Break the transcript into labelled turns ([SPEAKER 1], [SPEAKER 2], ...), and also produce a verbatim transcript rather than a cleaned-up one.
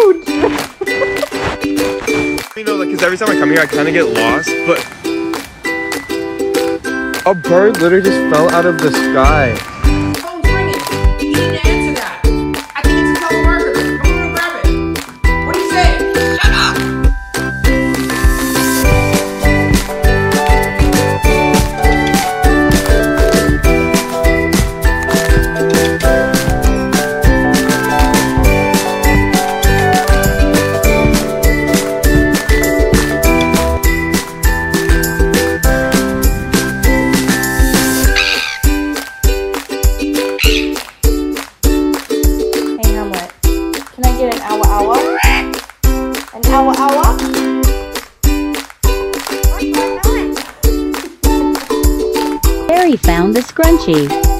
[SPEAKER 1] Ouch!
[SPEAKER 2] You know, like, because every time I come here, I kind of get lost, but a bird literally just fell out of the sky.
[SPEAKER 3] Phone's ringing. You need to answer that. I think it's a telemarketer. Come over and grab it. What do you say? Shut up!
[SPEAKER 1] An hour, hour?
[SPEAKER 4] Barry found the scrunchie.